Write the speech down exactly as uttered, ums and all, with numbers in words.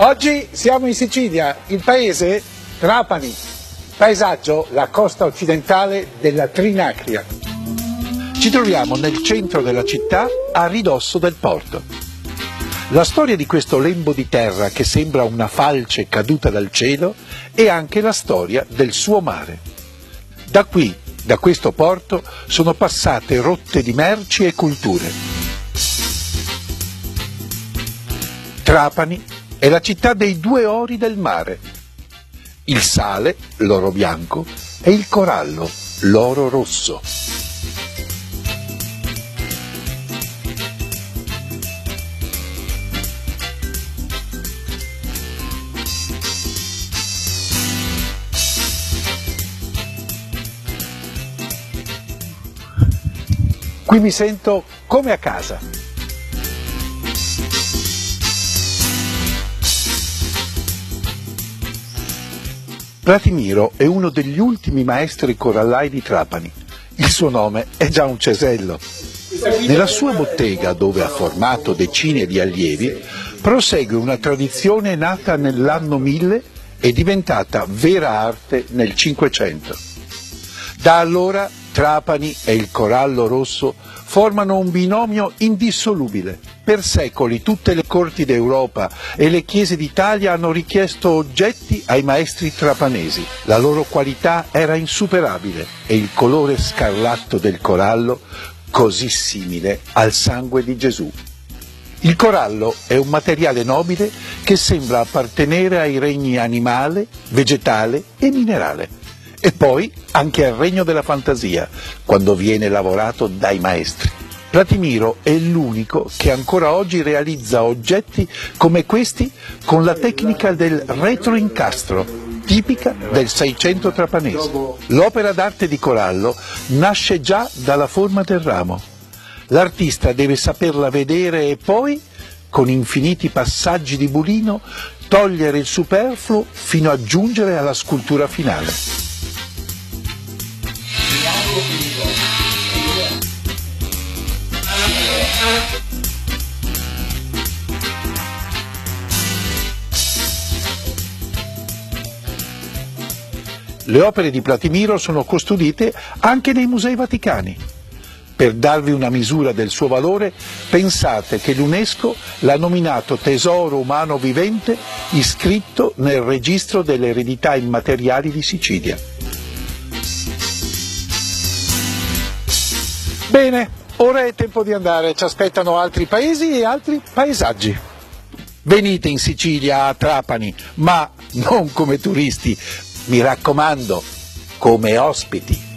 Oggi siamo in Sicilia, il paese Trapani, paesaggio la costa occidentale della Trinacria. Ci troviamo nel centro della città a ridosso del porto. La storia di questo lembo di terra che sembra una falce caduta dal cielo è anche la storia del suo mare. Da qui, da questo porto, sono passate rotte di merci e culture. Trapani è la città dei due ori del mare, il sale, l'oro bianco, e il corallo, l'oro rosso. Qui mi sento come a casa. Pratimiro è uno degli ultimi maestri corallai di Trapani. Il suo nome è già un cesello. Nella sua bottega, dove ha formato decine di allievi, prosegue una tradizione nata nell'anno mille e diventata vera arte nel Cinquecento. Da allora Trapani e il corallo rosso formano un binomio indissolubile. Per secoli tutte le corti d'Europa e le chiese d'Italia hanno richiesto oggetti ai maestri trapanesi. La loro qualità era insuperabile e il colore scarlatto del corallo così simile al sangue di Gesù. Il corallo è un materiale nobile che sembra appartenere ai regni animale, vegetale e minerale. E poi anche al regno della fantasia, quando viene lavorato dai maestri. Pratimiro è l'unico che ancora oggi realizza oggetti come questi con la tecnica del retroincastro, tipica del Seicento trapanese. L'opera d'arte di corallo nasce già dalla forma del ramo. L'artista deve saperla vedere e poi, con infiniti passaggi di bulino, togliere il superfluo fino a giungere alla scultura finale. Le opere di Pratimiro sono custodite anche nei musei vaticani. Per darvi una misura del suo valore, pensate che l'UNESCO l'ha nominato tesoro umano vivente iscritto nel registro delle eredità immateriali di Sicilia. Bene, ora è tempo di andare, ci aspettano altri paesi e altri paesaggi. Venite in Sicilia, a Trapani, ma non come turisti, mi raccomando, come ospiti.